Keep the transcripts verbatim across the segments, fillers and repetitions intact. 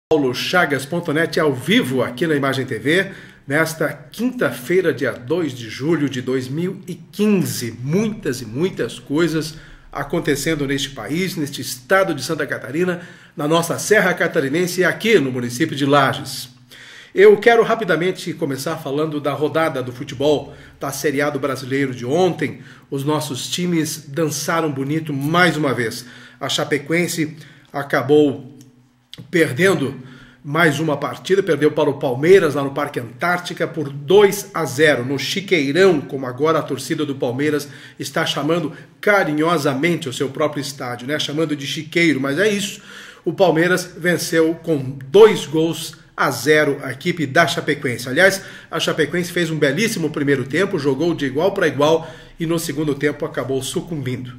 Paulo Chagas ponto net ao vivo aqui na Imagem T V, nesta quinta-feira, dia dois de julho de dois mil e quinze. Muitas e muitas coisas acontecendo neste país, neste estado de Santa Catarina, na nossa Serra Catarinense e aqui no município de Lages. Eu quero rapidamente começar falando da rodada do futebol da Série A do Brasileiro de ontem. Os nossos times dançaram bonito mais uma vez. A Chapecoense acabou perdendo mais uma partida, perdeu para o Palmeiras lá no Parque Antártica por dois a zero, no Chiqueirão, como agora a torcida do Palmeiras está chamando carinhosamente o seu próprio estádio, né? Chamando de Chiqueiro, mas é isso. O Palmeiras venceu com dois gols a zero a equipe da Chapecoense. Aliás, a Chapecoense fez um belíssimo primeiro tempo, jogou de igual para igual e no segundo tempo acabou sucumbindo.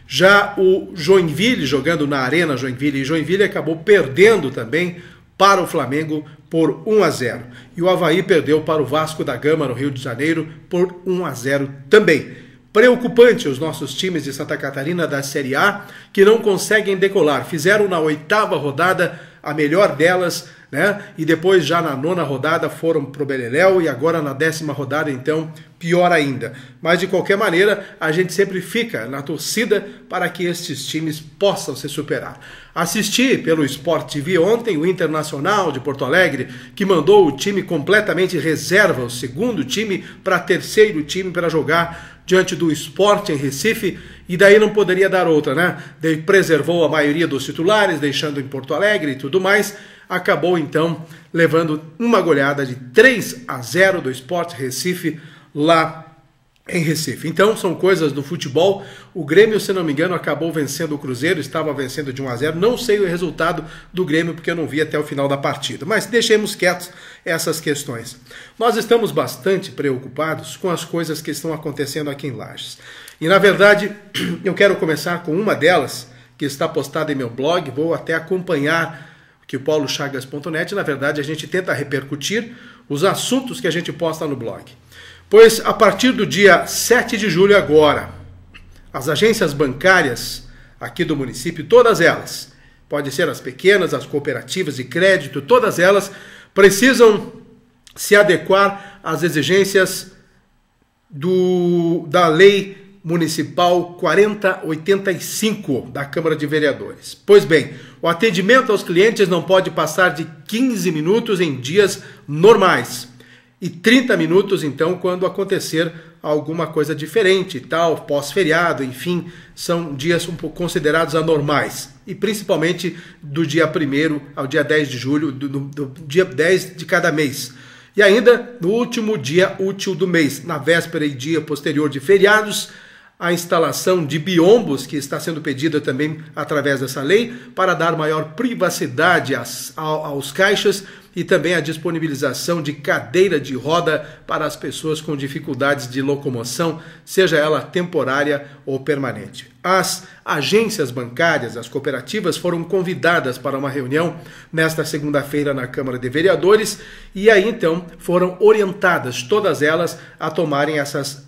Já o Joinville, jogando na Arena Joinville, e Joinville acabou perdendo também para o Flamengo por um a zero. E o Avaí perdeu para o Vasco da Gama, no Rio de Janeiro, por um a zero também. Preocupante os nossos times de Santa Catarina da Série A, que não conseguem decolar. Fizeram na oitava rodada a melhor delas, né? E depois já na nona rodada foram pro Beleléu e agora na décima rodada, então, pior ainda. Mas de qualquer maneira, a gente sempre fica na torcida para que estes times possam se superar. Assisti pelo Sport T V ontem o Internacional de Porto Alegre, que mandou o time completamente reserva, o segundo time para terceiro time para jogar diante do Sport em Recife, e daí não poderia dar outra, né? Daí preservou a maioria dos titulares, deixando em Porto Alegre e tudo mais. Acabou então levando uma goleada de três a zero do Sport Recife lá em Recife. Então são coisas do futebol. O Grêmio, se não me engano, acabou vencendo o Cruzeiro, estava vencendo de um a zero. Não sei o resultado do Grêmio porque eu não vi até o final da partida, mas deixemos quietos essas questões. Nós estamos bastante preocupados com as coisas que estão acontecendo aqui em Lages. E na verdade eu quero começar com uma delas que está postada em meu blog. Vou até acompanhar que o Paulo Chagas ponto net, na verdade, a gente tenta repercutir os assuntos que a gente posta no blog. Pois, a partir do dia sete de julho agora, as agências bancárias aqui do município, todas elas, pode ser as pequenas, as cooperativas de crédito, todas elas precisam se adequar às exigências do, da lei municipal quarenta oitenta e cinco da Câmara de Vereadores. Pois bem, o atendimento aos clientes não pode passar de quinze minutos em dias normais e trinta minutos então quando acontecer alguma coisa diferente, tal, pós-feriado, enfim, são dias um pouco considerados anormais, e principalmente do dia primeiro ao dia dez de julho, do, do, do dia dez de cada mês. E ainda no último dia útil do mês, na véspera e dia posterior de feriados, a instalação de biombos, que está sendo pedida também através dessa lei, para dar maior privacidade aos, aos caixas, e também a disponibilização de cadeira de roda para as pessoas com dificuldades de locomoção, seja ela temporária ou permanente. As agências bancárias, as cooperativas, foram convidadas para uma reunião nesta segunda-feira na Câmara de Vereadores, e aí então foram orientadas todas elas a tomarem essas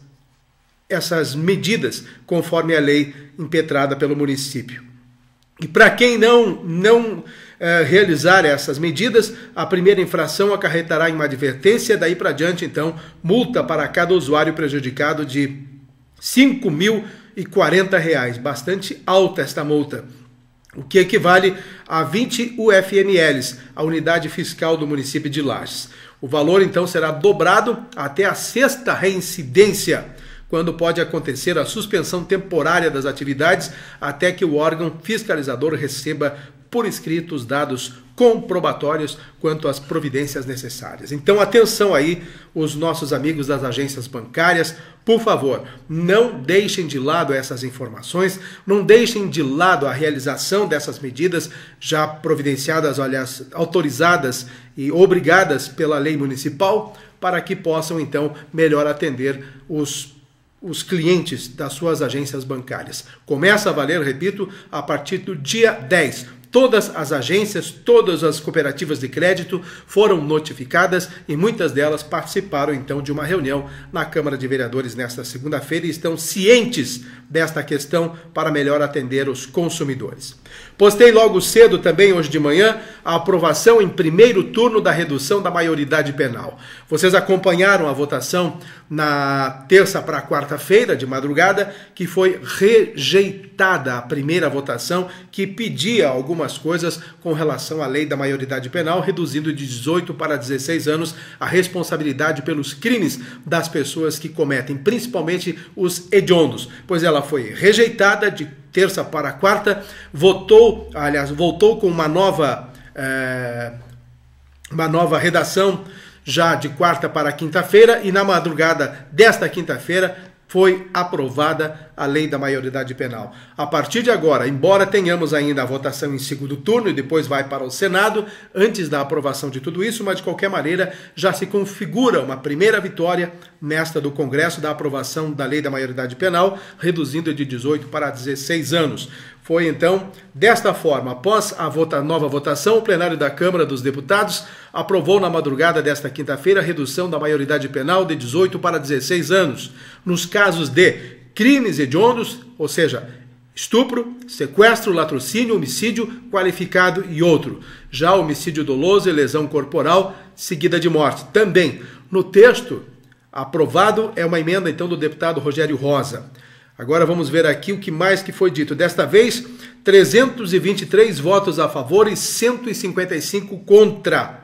essas medidas conforme a lei impetrada pelo município. E para quem não, não eh, realizar essas medidas, a primeira infração acarretará em uma advertência, daí para diante, então, multa para cada usuário prejudicado de cinco mil e quarenta reais. Bastante alta esta multa, o que equivale a vinte U F M Ls, a unidade fiscal do município de Lages. O valor, então, será dobrado até a sexta reincidência, quando pode acontecer a suspensão temporária das atividades até que o órgão fiscalizador receba por escrito os dados comprobatórios quanto às providências necessárias. Então, atenção aí, os nossos amigos das agências bancárias, por favor, não deixem de lado essas informações, não deixem de lado a realização dessas medidas já providenciadas, aliás, autorizadas e obrigadas pela lei municipal, para que possam, então, melhor atender os os clientes das suas agências bancárias. Começa a valer, repito, a partir do dia dez. Todas as agências, todas as cooperativas de crédito foram notificadas e muitas delas participaram então de uma reunião na Câmara de Vereadores nesta segunda-feira e estão cientes desta questão para melhor atender os consumidores. Postei logo cedo também, hoje de manhã, a aprovação em primeiro turno da redução da maioridade penal. Vocês acompanharam a votação na terça para quarta-feira, de madrugada, que foi rejeitada a primeira votação que pedia algumas coisas com relação à lei da maioridade penal, reduzindo de dezoito para dezesseis anos a responsabilidade pelos crimes das pessoas que cometem, principalmente os hediondos, pois ela foi rejeitada de terça para quarta, votou, aliás, voltou com uma nova, é, uma nova redação já de quarta para quinta-feira e na madrugada desta quinta-feira foi aprovada a lei da maioridade penal. A partir de agora, embora tenhamos ainda a votação em segundo turno e depois vai para o Senado, antes da aprovação de tudo isso, mas de qualquer maneira já se configura uma primeira vitória nesta do Congresso da aprovação da lei da maioridade penal, reduzindo de dezoito para dezesseis anos. Foi então, desta forma, após a vota, nova votação, o plenário da Câmara dos Deputados aprovou na madrugada desta quinta-feira a redução da maioridade penal de dezoito para dezesseis anos, nos casos de crimes hediondos, ou seja, estupro, sequestro, latrocínio, homicídio qualificado e outro. Já homicídio doloso e lesão corporal seguida de morte. Também, no texto aprovado, é uma emenda então do deputado Rogério Rosa. Agora vamos ver aqui o que mais que foi dito. Desta vez, trezentos e vinte e três votos a favor e cento e cinquenta e cinco contra.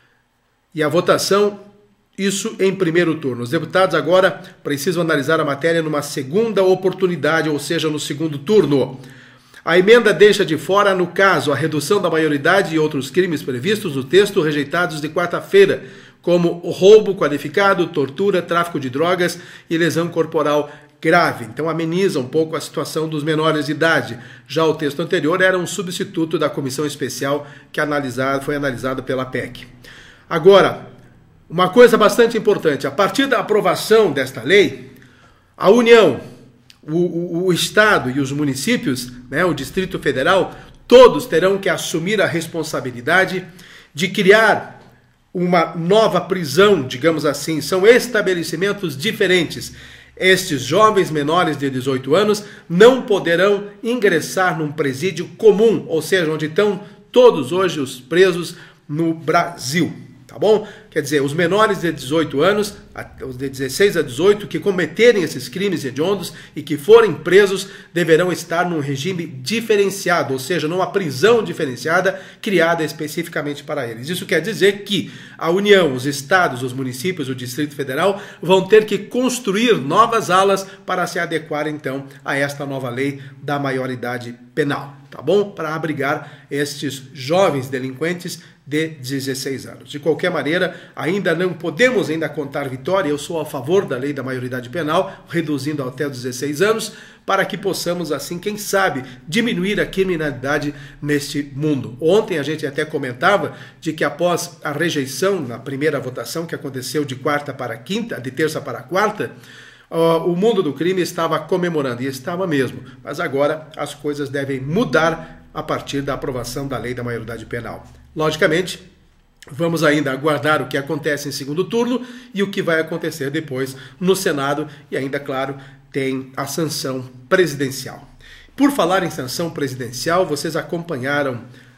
E a votação, isso em primeiro turno. Os deputados agora precisam analisar a matéria numa segunda oportunidade, ou seja, no segundo turno. A emenda deixa de fora, no caso, a redução da maioridade e outros crimes previstos no texto rejeitados de quarta-feira, como roubo qualificado, tortura, tráfico de drogas e lesão corporal grave. Então ameniza um pouco a situação dos menores de idade. Já o texto anterior era um substituto da comissão especial que analisado, foi analisado pela P E C. Agora, uma coisa bastante importante, a partir da aprovação desta lei, a União, o, o, o Estado e os municípios, né, o Distrito Federal, todos terão que assumir a responsabilidade de criar uma nova prisão, digamos assim. São estabelecimentos diferentes. Estes jovens menores de dezoito anos não poderão ingressar num presídio comum, ou seja, onde estão todos hoje os presos no Brasil. Tá bom? Quer dizer, os menores de dezoito anos, os de dezesseis a dezoito, que cometerem esses crimes hediondos e que forem presos, deverão estar num regime diferenciado, ou seja, numa prisão diferenciada criada especificamente para eles. Isso quer dizer que a União, os estados, os municípios, o Distrito Federal vão ter que construir novas alas para se adequar, então, a esta nova lei da maioridade penal, tá bom? Para abrigar estes jovens delinquentes de dezesseis anos. De qualquer maneira, ainda não podemos ainda contar vitória. Eu sou a favor da lei da maioridade penal, reduzindo até os dezesseis anos, para que possamos, assim, quem sabe, diminuir a criminalidade neste mundo. Ontem a gente até comentava de que após a rejeição na primeira votação, que aconteceu de quarta para quinta, de terça para quarta, Uh, o mundo do crime estava comemorando, e estava mesmo, mas agora as coisas devem mudar a partir da aprovação da lei da maioridade penal. Logicamente, vamos ainda aguardar o que acontece em segundo turno e o que vai acontecer depois no Senado, e ainda, claro, tem a sanção presidencial. Por falar em sanção presidencial, vocês acompanharam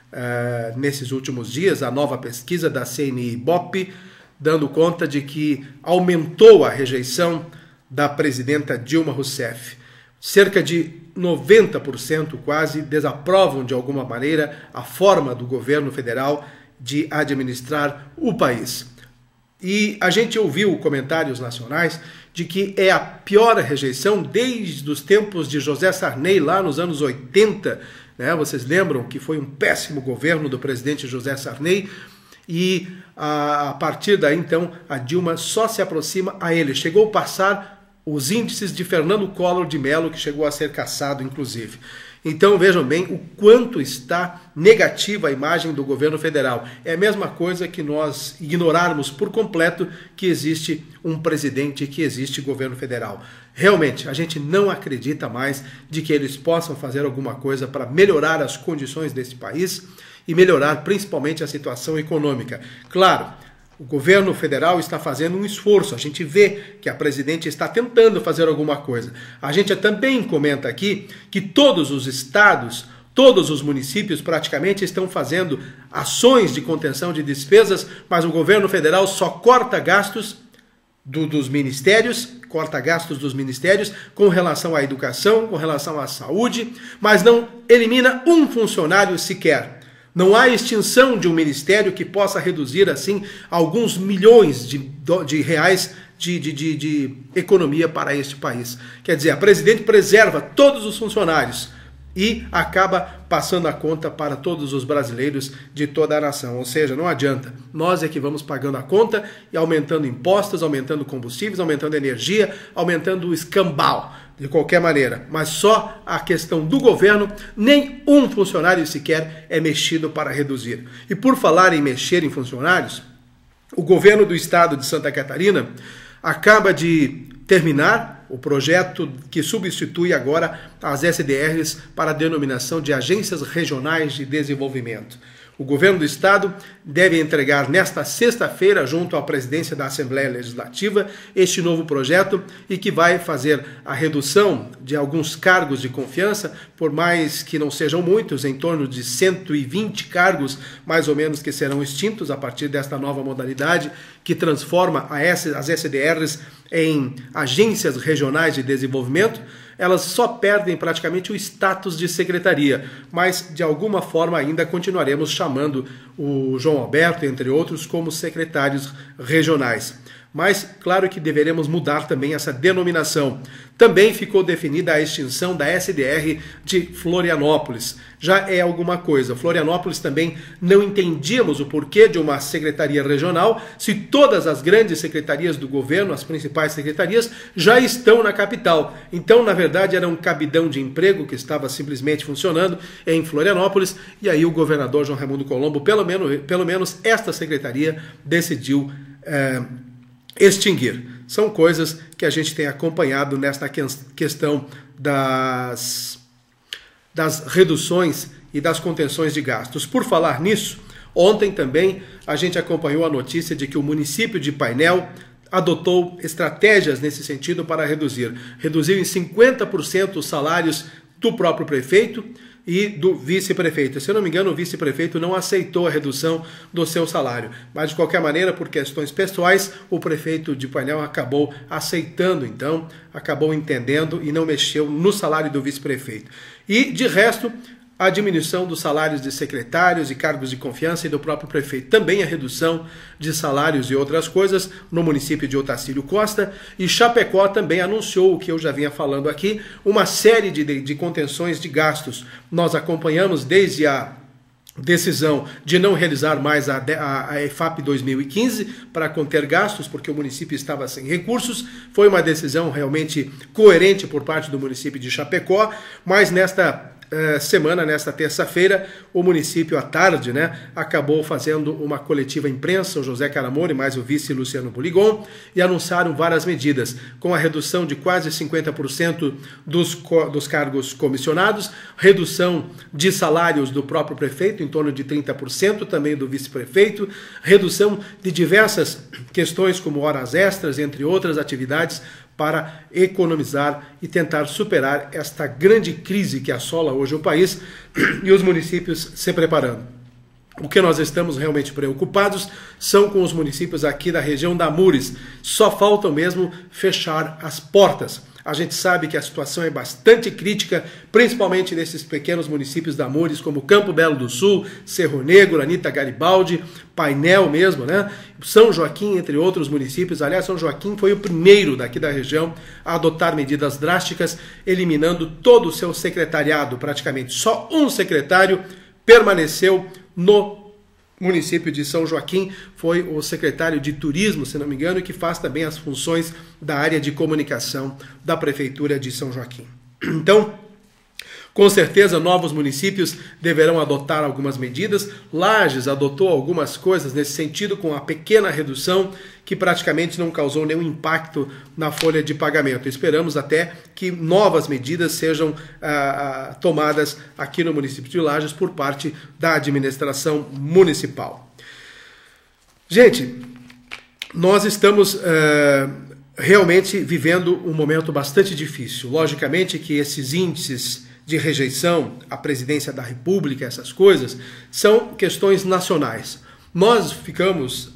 uh, nesses últimos dias a nova pesquisa da C N I-Ibope, dando conta de que aumentou a rejeição da presidenta Dilma Rousseff. Cerca de noventa por cento quase desaprovam de alguma maneira a forma do governo federal de administrar o país. E a gente ouviu comentários nacionais de que é a pior rejeição desde os tempos de José Sarney, lá nos anos oitenta. Né? Vocês lembram que foi um péssimo governo do presidente José Sarney, e a, a partir daí, então, a Dilma só se aproxima a ele. Chegou a passar os índices de Fernando Collor de Mello, que chegou a ser cassado, inclusive. Então vejam bem o quanto está negativa a imagem do governo federal. É a mesma coisa que nós ignorarmos por completo que existe um presidente, que existe governo federal. Realmente, a gente não acredita mais de que eles possam fazer alguma coisa para melhorar as condições desse país e melhorar principalmente a situação econômica. Claro, o governo federal está fazendo um esforço, a gente vê que a presidente está tentando fazer alguma coisa. A gente também comenta aqui que todos os estados, todos os municípios praticamente estão fazendo ações de contenção de despesas, mas o governo federal só corta gastos do, dos ministérios, corta gastos dos ministérios com relação à educação, com relação à saúde, mas não elimina um funcionário sequer. Não há extinção de um ministério que possa reduzir, assim, alguns milhões de, de reais de, de, de, de economia para este país. Quer dizer, a presidente preserva todos os funcionários e acaba passando a conta para todos os brasileiros de toda a nação. Ou seja, não adianta. Nós é que vamos pagando a conta e aumentando impostos, aumentando combustíveis, aumentando energia, aumentando o escambau. De qualquer maneira, mas só a questão do governo, nem um funcionário sequer é mexido para reduzir. E por falar em mexer em funcionários, o governo do estado de Santa Catarina acaba de terminar o projeto que substitui agora as S D Rs para a denominação de Agências Regionais de Desenvolvimento. O governo do estado deve entregar nesta sexta-feira, junto à presidência da Assembleia Legislativa, este novo projeto e que vai fazer a redução de alguns cargos de confiança, por mais que não sejam muitos, em torno de cento e vinte cargos, mais ou menos, que serão extintos a partir desta nova modalidade que transforma as S D Rs em Agências Regionais de Desenvolvimento. Elas só perdem praticamente o status de secretaria, mas de alguma forma ainda continuaremos chamando o João Alberto, entre outros, como secretários regionais. Mas claro que deveremos mudar também essa denominação. Também ficou definida a extinção da S D R de Florianópolis. Já é alguma coisa. Florianópolis também não entendíamos o porquê de uma secretaria regional, se todas as grandes secretarias do governo, as principais secretarias, já estão na capital. Então, na verdade, era um cabidão de emprego que estava simplesmente funcionando em Florianópolis, e aí o governador João Raimundo Colombo, pelo menos, pelo menos esta secretaria, decidiu É, extinguir. São coisas que a gente tem acompanhado nesta questão das, das reduções e das contenções de gastos. Por falar nisso, ontem também a gente acompanhou a notícia de que o município de Painel adotou estratégias nesse sentido para reduzir. Reduziu em cinquenta por cento os salários do próprio prefeito e do vice-prefeito. Se eu não me engano, o vice-prefeito não aceitou a redução do seu salário. Mas, de qualquer maneira, por questões pessoais, o prefeito de Painel acabou aceitando, então, acabou entendendo e não mexeu no salário do vice-prefeito. E, de resto, a diminuição dos salários de secretários e cargos de confiança e do próprio prefeito. Também a redução de salários e outras coisas no município de Otacílio Costa. E Chapecó também anunciou o que eu já vinha falando aqui, uma série de, de, de contenções de gastos. Nós acompanhamos desde a decisão de não realizar mais a, a, a EFAP dois mil e quinze para conter gastos, porque o município estava sem recursos. Foi uma decisão realmente coerente por parte do município de Chapecó, mas nesta semana, nesta terça-feira, o município à tarde, né, acabou fazendo uma coletiva imprensa, o José Caramone mais o vice Luciano Boligon, e anunciaram várias medidas, com a redução de quase cinquenta por cento dos, dos cargos comissionados, redução de salários do próprio prefeito, em torno de trinta por cento, também do vice-prefeito, redução de diversas questões como horas extras, entre outras atividades, para economizar e tentar superar esta grande crise que assola hoje o país e os municípios se preparando. O que nós estamos realmente preocupados são com os municípios aqui da região da Mures. Só faltam mesmo fechar as portas. A gente sabe que a situação é bastante crítica, principalmente nesses pequenos municípios da Mures, como Campo Belo do Sul, Cerro Negro, Anita Garibaldi, Painel mesmo, né? São Joaquim, entre outros municípios. Aliás, São Joaquim foi o primeiro daqui da região a adotar medidas drásticas, eliminando todo o seu secretariado, praticamente. Só um secretário permaneceu no município de São Joaquim, foi o secretário de Turismo, se não me engano, que faz também as funções da área de comunicação da Prefeitura de São Joaquim. Então, Com certeza, novos municípios deverão adotar algumas medidas. Lages adotou algumas coisas nesse sentido, com a pequena redução que praticamente não causou nenhum impacto na folha de pagamento. Esperamos até que novas medidas sejam ah, tomadas aqui no município de Lages por parte da administração municipal. Gente, nós estamos uh, realmente vivendo um momento bastante difícil. Logicamente que esses índices de rejeição à presidência da República, essas coisas, são questões nacionais. Nós ficamos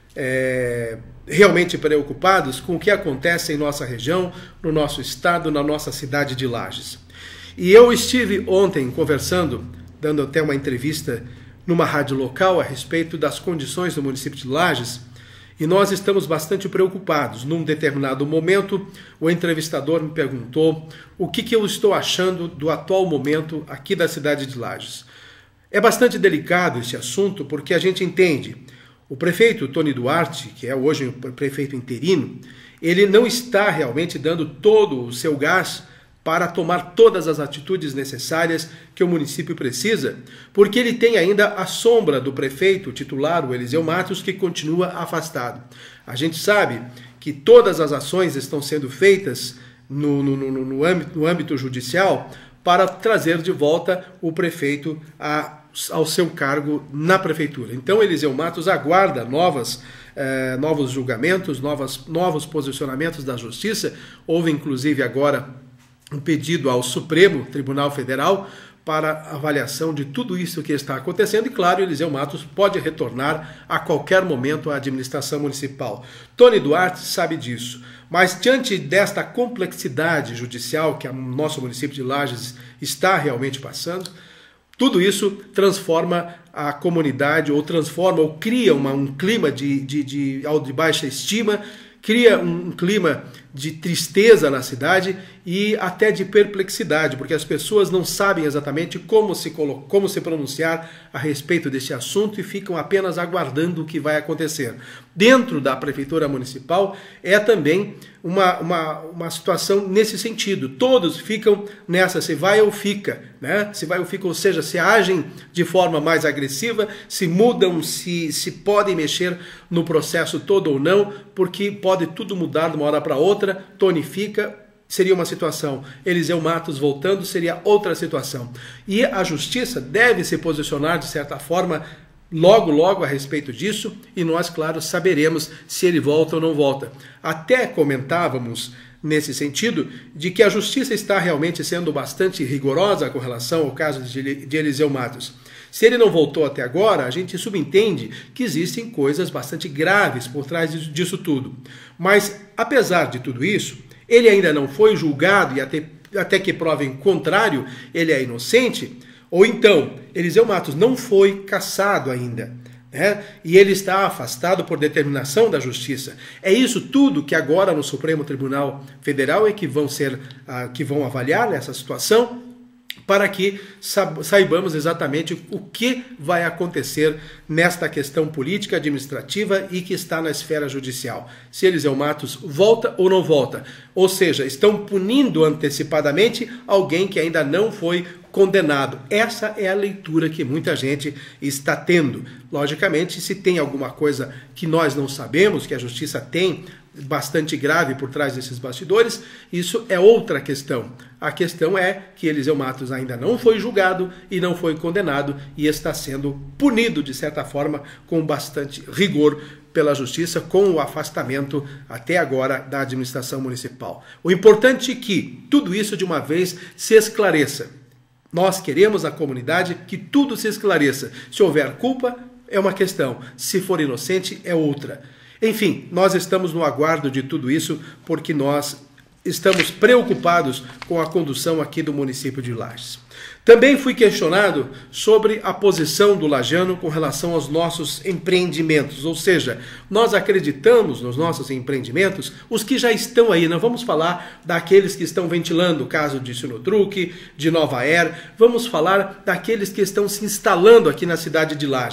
é, realmente preocupados com o que acontece em nossa região, no nosso estado, na nossa cidade de Lages. E eu estive ontem conversando, dando até uma entrevista numa rádio local a respeito das condições do município de Lages, e nós estamos bastante preocupados. Num determinado momento, o entrevistador me perguntou o que, que eu estou achando do atual momento aqui da cidade de Lages. É bastante delicado esse assunto, porque a gente entende, o prefeito Tony Duarte, que é hoje o prefeito interino, ele não está realmente dando todo o seu gás para tomar todas as atitudes necessárias que o município precisa, porque ele tem ainda a sombra do prefeito titular, o Eliseu Matos, que continua afastado. A gente sabe que todas as ações estão sendo feitas no, no, no, no, âmbito, no âmbito judicial para trazer de volta o prefeito a, ao seu cargo na prefeitura. Então, Eliseu Matos aguarda novas eh, novos julgamentos, novas, novos posicionamentos da Justiça. Houve, inclusive, agora um pedido ao Supremo Tribunal Federal para avaliação de tudo isso que está acontecendo, e claro, Eliseu Matos pode retornar a qualquer momento à administração municipal. Tony Duarte sabe disso, mas diante desta complexidade judicial que o nosso município de Lages está realmente passando, tudo isso transforma a comunidade, ou transforma, ou cria uma, um clima de, de, de, de baixa estima, cria um clima de tristeza na cidade e até de perplexidade, porque as pessoas não sabem exatamente como se, como se pronunciar a respeito desse assunto e ficam apenas aguardando o que vai acontecer. Dentro da Prefeitura Municipal é também uma, uma, uma situação nesse sentido. Todos ficam nessa, se vai ou fica, né? Se vai ou fica, ou seja, se agem de forma mais agressiva, se mudam, se, se podem mexer no processo todo ou não, porque pode tudo mudar de uma hora para outra. Tony fica, seria uma situação. Eliseu Matos voltando, seria outra situação. E a Justiça deve se posicionar, de certa forma, logo, logo a respeito disso, e nós, claro, saberemos se ele volta ou não volta. Até comentávamos, nesse sentido, de que a Justiça está realmente sendo bastante rigorosa com relação ao caso de Eliseu Matos. Se ele não voltou até agora, a gente subentende que existem coisas bastante graves por trás disso tudo. Mas, apesar de tudo isso, ele ainda não foi julgado e até, até que provem contrário, ele é inocente, ou então, Eliseu Matos não foi cassado ainda, né? E ele está afastado por determinação da Justiça. É isso tudo que agora no Supremo Tribunal Federal é que vão ser, uh, que vão avaliar essa situação, para que saibamos exatamente o que vai acontecer nesta questão política, administrativa e que está na esfera judicial. Se Eliseu Matos volta ou não volta. Ou seja, estão punindo antecipadamente alguém que ainda não foi condenado. Essa é a leitura que muita gente está tendo. Logicamente, se tem alguma coisa que nós não sabemos, que a Justiça tem bastante grave por trás desses bastidores, isso é outra questão. A questão é que Eliseu Matos ainda não foi julgado e não foi condenado e está sendo punido, de certa forma, com bastante rigor pela Justiça, com o afastamento até agora da administração municipal. O importante é que tudo isso de uma vez se esclareça. Nós queremos na comunidade que tudo se esclareça. Se houver culpa, é uma questão. Se for inocente, é outra. Enfim, nós estamos no aguardo de tudo isso porque nós estamos preocupados com a condução aqui do município de Lages. Também fui questionado sobre a posição do lajano com relação aos nossos empreendimentos, ou seja, nós acreditamos nos nossos empreendimentos, os que já estão aí, não vamos falar daqueles que estão ventilando, o caso de Sinotruque, de Nova Air, vamos falar daqueles que estão se instalando aqui na cidade de Lages.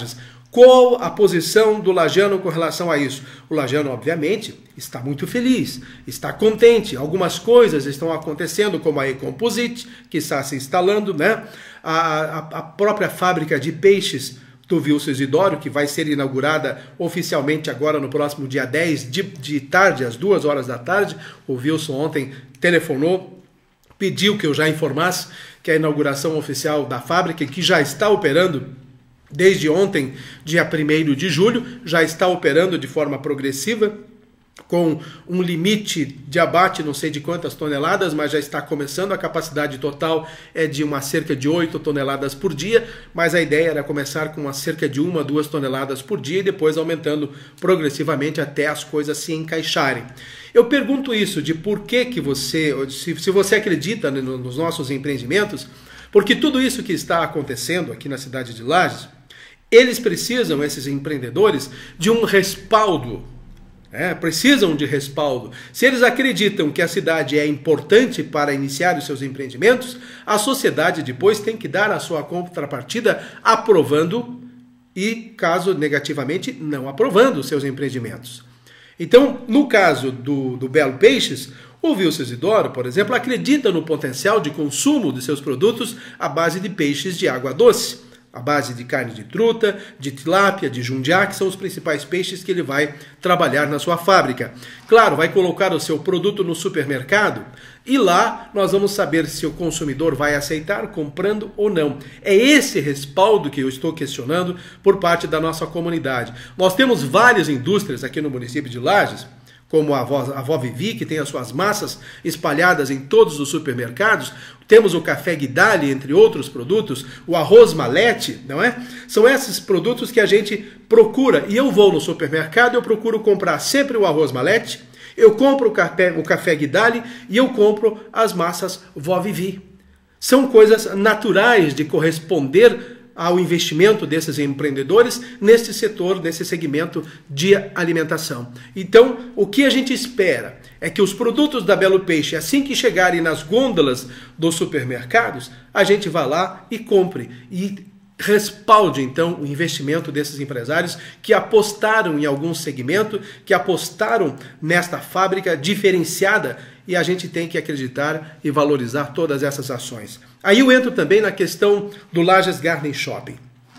Qual a posição do lajano com relação a isso? O lajano, obviamente, está muito feliz, está contente. Algumas coisas estão acontecendo, como a E-Composite, que está se instalando, né? A, a, a própria fábrica de peixes do Wilson Isidoro, que vai ser inaugurada oficialmente agora no próximo dia dez de, de tarde, às duas horas da tarde. O Wilson ontem telefonou, pediu que eu já informasse que a inauguração oficial da fábrica, que já está operando desde ontem, dia primeiro de julho, já está operando de forma progressiva, com um limite de abate, não sei de quantas toneladas, mas já está começando. A capacidade total é de uma cerca de oito toneladas por dia, mas a ideia era começar com uma cerca de uma, duas toneladas por dia e depois aumentando progressivamente até as coisas se encaixarem. Eu pergunto isso, de por que que você, se, se você acredita nos nossos empreendimentos, porque tudo isso que está acontecendo aqui na cidade de Lages, eles precisam, esses empreendedores, de um respaldo. É, precisam de respaldo. Se eles acreditam que a cidade é importante para iniciar os seus empreendimentos, a sociedade depois tem que dar a sua contrapartida aprovando e, caso negativamente, não aprovando os seus empreendimentos. Então, no caso do, do Belo Peixes, o Wilson Isidoro, por exemplo, acredita no potencial de consumo de seus produtos à base de peixes de água doce, à base de carne de truta, de tilápia, de jundiá, que são os principais peixes que ele vai trabalhar na sua fábrica. Claro, vai colocar o seu produto no supermercado e lá nós vamos saber se o consumidor vai aceitar comprando ou não. É esse respaldo que eu estou questionando por parte da nossa comunidade. Nós temos várias indústrias aqui no município de Lages, como a Vó, a Vó Vivi, que tem as suas massas espalhadas em todos os supermercados. Temos o café Guidali, entre outros produtos, o arroz Malete, não é? São esses produtos que a gente procura. E eu vou no supermercado, eu procuro comprar sempre o arroz Malete, eu compro o café, o café Guidali e eu compro as massas Vó Vivi. São coisas naturais de corresponder ao investimento desses empreendedores nesse setor, nesse segmento de alimentação. Então, o que a gente espera é que os produtos da Belo Peixe, assim que chegarem nas gôndolas dos supermercados, a gente vá lá e compre e respalde, então, o investimento desses empresários que apostaram em algum segmento, que apostaram nesta fábrica diferenciada, e a gente tem que acreditar e valorizar todas essas ações. Aí eu entro também na questão do Lages Garden Shopping.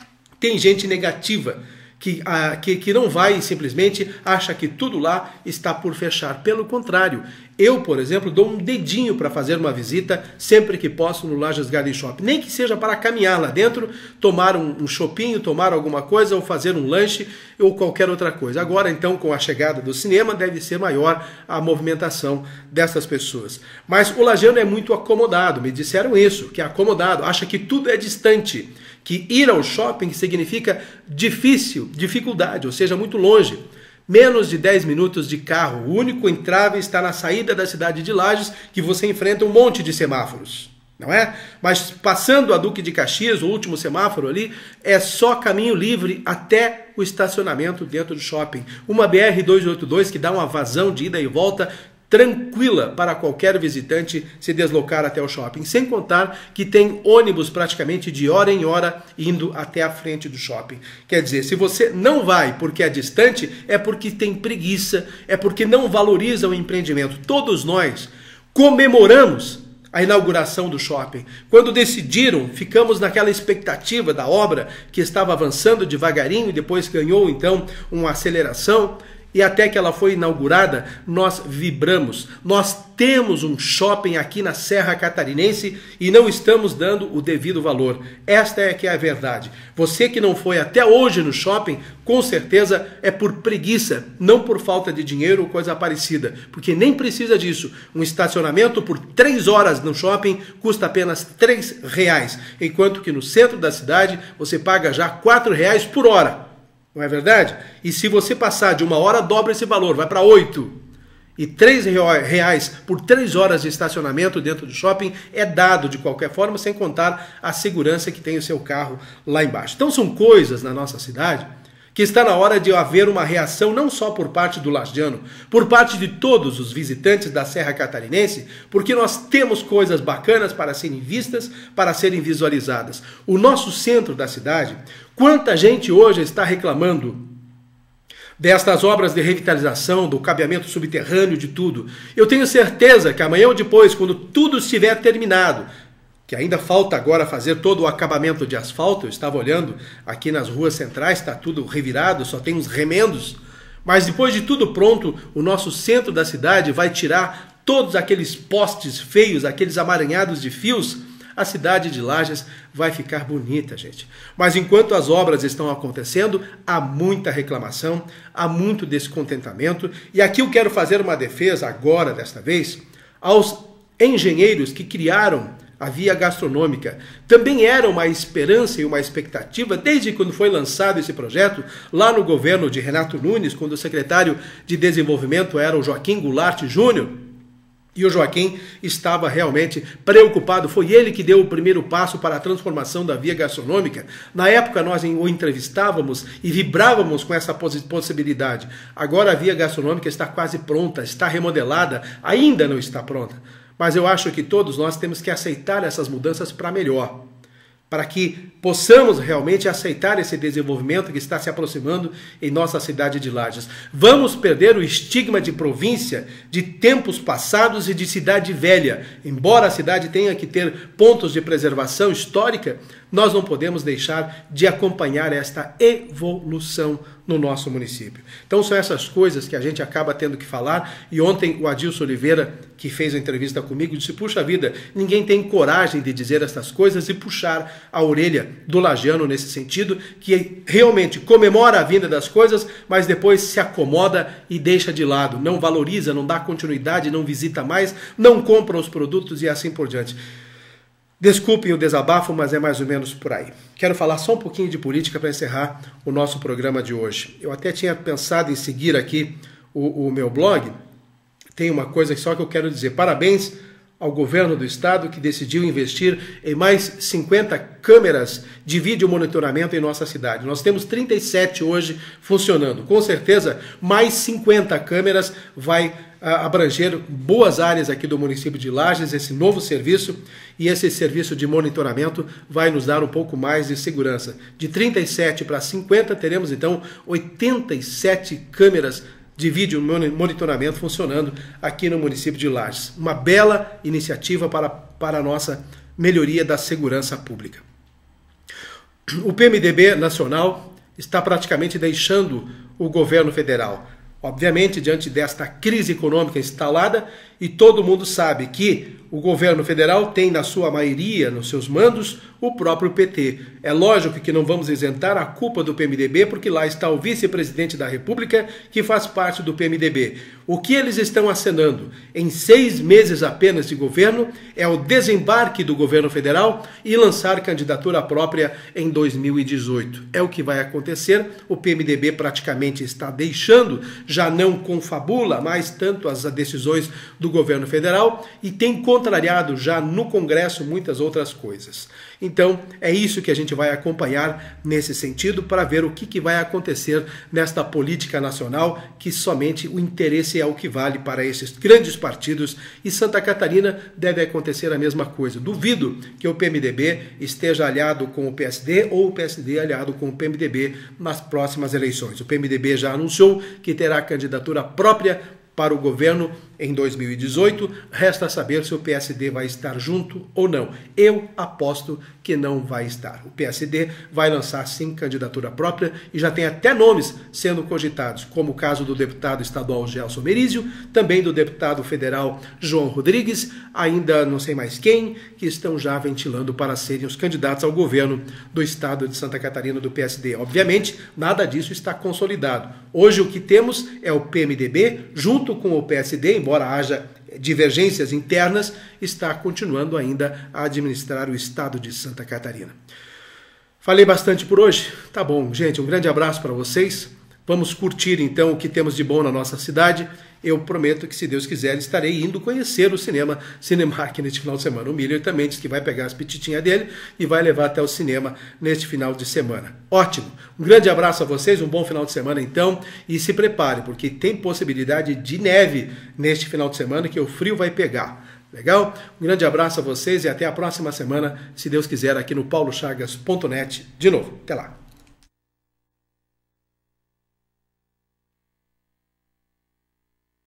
Tem gente negativa que, a, que, que não vai e simplesmente acha que tudo lá está por fechar. Pelo contrário, eu, por exemplo, dou um dedinho para fazer uma visita sempre que posso no Lages Garden Shopping. Nem que seja para caminhar lá dentro, tomar um, um chopinho, tomar alguma coisa ou fazer um lanche ou qualquer outra coisa. Agora, então, com a chegada do cinema, deve ser maior a movimentação dessas pessoas. Mas o lajano é muito acomodado, me disseram isso, que é acomodado, acha que tudo é distante, que ir ao shopping significa difícil, dificuldade, ou seja, muito longe. Menos de dez minutos de carro. O único entrave está na saída da cidade de Lages, que você enfrenta um monte de semáforos, não é? Mas passando a Duque de Caxias, o último semáforo ali, é só caminho livre até o estacionamento dentro do shopping. Uma B R duzentos e oitenta e dois que dá uma vazão de ida e volta tranquila para qualquer visitante se deslocar até o shopping, sem contar que tem ônibus praticamente de hora em hora indo até a frente do shopping. Quer dizer, se você não vai porque é distante, é porque tem preguiça, é porque não valoriza o empreendimento. Todos nós comemoramos a inauguração do shopping. Quando decidiram, ficamos naquela expectativa da obra que estava avançando devagarinho e depois ganhou então uma aceleração. E até que ela foi inaugurada, nós vibramos. Nós temos um shopping aqui na Serra Catarinense e não estamos dando o devido valor. Esta é que é a verdade. Você que não foi até hoje no shopping, com certeza é por preguiça, não por falta de dinheiro ou coisa parecida. Porque nem precisa disso. Um estacionamento por três horas no shopping custa apenas três reais. Enquanto que no centro da cidade você paga já quatro reais por hora. Não é verdade? E se você passar de uma hora, dobra esse valor, vai para oito. E três reais por três horas de estacionamento dentro do shopping é dado de qualquer forma, sem contar a segurança que tem o seu carro lá embaixo. Então são coisas na nossa cidade que está na hora de haver uma reação não só por parte do lagiano, por parte de todos os visitantes da Serra Catarinense, porque nós temos coisas bacanas para serem vistas, para serem visualizadas. O nosso centro da cidade, quanta gente hoje está reclamando destas obras de revitalização, do cabeamento subterrâneo, de tudo. Eu tenho certeza que amanhã ou depois, quando tudo estiver terminado, que ainda falta agora fazer todo o acabamento de asfalto, eu estava olhando aqui nas ruas centrais, está tudo revirado, só tem uns remendos, mas depois de tudo pronto, o nosso centro da cidade vai tirar todos aqueles postes feios, aqueles amaranhados de fios. A cidade de Lages vai ficar bonita, gente. Mas enquanto as obras estão acontecendo, há muita reclamação, há muito descontentamento. E aqui eu quero fazer uma defesa agora, desta vez, aos engenheiros que criaram a via gastronômica. Também era uma esperança e uma expectativa, desde quando foi lançado esse projeto, lá no governo de Renato Nunes, quando o secretário de desenvolvimento era o Joaquim Goulart Júnior, e o Joaquim estava realmente preocupado. Foi ele que deu o primeiro passo para a transformação da via gastronômica. Na época nós o entrevistávamos e vibrávamos com essa possibilidade. Agora a via gastronômica está quase pronta, está remodelada, ainda não está pronta. Mas eu acho que todos nós temos que aceitar essas mudanças para melhor, para que possamos realmente aceitar esse desenvolvimento que está se aproximando em nossa cidade de Lages. Vamos perder o estigma de província, de tempos passados e de cidade velha. Embora a cidade tenha que ter pontos de preservação histórica, nós não podemos deixar de acompanhar esta evolução no nosso município. Então são essas coisas que a gente acaba tendo que falar. E ontem o Adilson Oliveira, que fez a entrevista comigo, disse: puxa vida, ninguém tem coragem de dizer essas coisas e puxar a orelha do lagiano nesse sentido, que realmente comemora a vinda das coisas, mas depois se acomoda e deixa de lado, não valoriza, não dá continuidade, não visita mais, não compra os produtos e assim por diante. Desculpem o desabafo, mas é mais ou menos por aí. Quero falar só um pouquinho de política para encerrar o nosso programa de hoje. Eu até tinha pensado em seguir aqui o, o meu blog. Tem uma coisa só que eu quero dizer. Parabéns ao governo do estado que decidiu investir em mais cinquenta câmeras de vídeo monitoramento em nossa cidade. Nós temos trinta e sete hoje funcionando. Com certeza, mais cinquenta câmeras vai a, abranger boas áreas aqui do município de Lages, esse novo serviço, e esse serviço de monitoramento vai nos dar um pouco mais de segurança. De trinta e sete para cinquenta, teremos então oitenta e sete câmeras de vídeo monitoramento funcionando aqui no município de Lages. Uma bela iniciativa para, para a nossa melhoria da segurança pública. O P M D B nacional está praticamente deixando o governo federal. Obviamente, diante desta crise econômica instalada, e todo mundo sabe que o governo federal tem na sua maioria, nos seus mandos, o próprio P T. É lógico que não vamos isentar a culpa do P M D B, porque lá está o vice-presidente da República, que faz parte do P M D B. O que eles estão acenando em seis meses apenas de governo é o desembarque do governo federal e lançar candidatura própria em dois mil e dezoito. É o que vai acontecer. O P M D B praticamente está deixando, já não confabula mais tanto as decisões do governo federal e tem contrariado já no Congresso muitas outras coisas. Então, é isso que a gente vai acompanhar nesse sentido para ver o que, que vai acontecer nesta política nacional, que somente o interesse é o que vale para esses grandes partidos, e Santa Catarina deve acontecer a mesma coisa. Duvido que o P M D B esteja aliado com o P S D ou o P S D aliado com o P M D B nas próximas eleições. O P M D B já anunciou que terá candidatura própria para o governo em dois mil e dezoito, resta saber se o P S D vai estar junto ou não. Eu aposto que não vai estar. O P S D vai lançar sim candidatura própria e já tem até nomes sendo cogitados, como o caso do deputado estadual Gelson Merizio, também do deputado federal João Rodrigues, ainda não sei mais quem, que estão já ventilando para serem os candidatos ao governo do estado de Santa Catarina do P S D. Obviamente, nada disso está consolidado. Hoje o que temos é o P M D B junto com o P S D, embora haja divergências internas, está continuando ainda a administrar o estado de Santa Catarina. Falei bastante por hoje? Tá bom, gente, um grande abraço para vocês. Vamos curtir então o que temos de bom na nossa cidade. Eu prometo que, se Deus quiser, estarei indo conhecer o cinema Cinemark neste final de semana. O Miller também disse que vai pegar as pititinhas dele e vai levar até o cinema neste final de semana. Ótimo! Um grande abraço a vocês, um bom final de semana então, e se prepare, porque tem possibilidade de neve neste final de semana, que o frio vai pegar. Legal? Um grande abraço a vocês e até a próxima semana, se Deus quiser, aqui no paulo chagas ponto net de novo. Até lá!